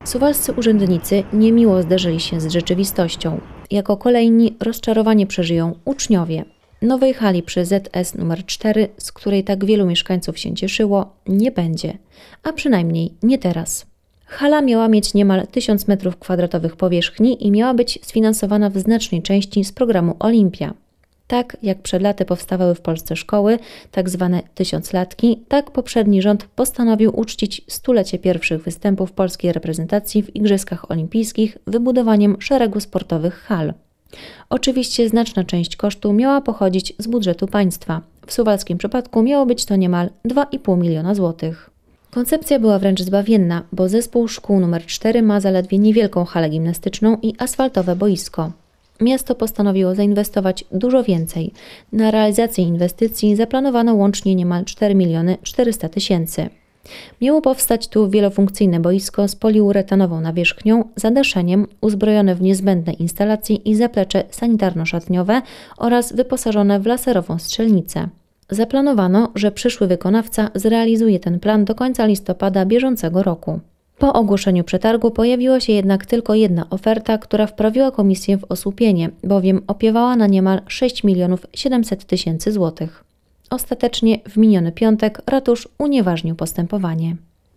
Suwalscy urzędnicy niemiło zderzyli się z rzeczywistością. Jako kolejni rozczarowanie przeżyją uczniowie. Nowej hali przy ZS nr 4, z której tak wielu mieszkańców się cieszyło, nie będzie. A przynajmniej nie teraz. Hala miała mieć niemal 1000 m2 powierzchni i miała być sfinansowana w znacznej części z programu Olimpia. Tak jak przed laty powstawały w Polsce szkoły, tak zwane tysiąclatki, tak poprzedni rząd postanowił uczcić stulecie pierwszych występów polskiej reprezentacji w Igrzyskach Olimpijskich wybudowaniem szeregu sportowych hal. Oczywiście znaczna część kosztu miała pochodzić z budżetu państwa. W suwalskim przypadku miało być to niemal 2,5 miliona złotych. Koncepcja była wręcz zbawienna, bo zespół szkół nr 4 ma zaledwie niewielką halę gimnastyczną i asfaltowe boisko. Miasto postanowiło zainwestować dużo więcej. Na realizację inwestycji zaplanowano łącznie niemal 4 400 000. Miało powstać tu wielofunkcyjne boisko z poliuretanową nawierzchnią, zadaszeniem, uzbrojone w niezbędne instalacje i zaplecze sanitarno-szatniowe oraz wyposażone w laserową strzelnicę. Zaplanowano, że przyszły wykonawca zrealizuje ten plan do końca listopada bieżącego roku. Po ogłoszeniu przetargu pojawiła się jednak tylko jedna oferta, która wprawiła komisję w osłupienie, bowiem opiewała na niemal 6 700 000 złotych. Ostatecznie w miniony piątek ratusz unieważnił postępowanie.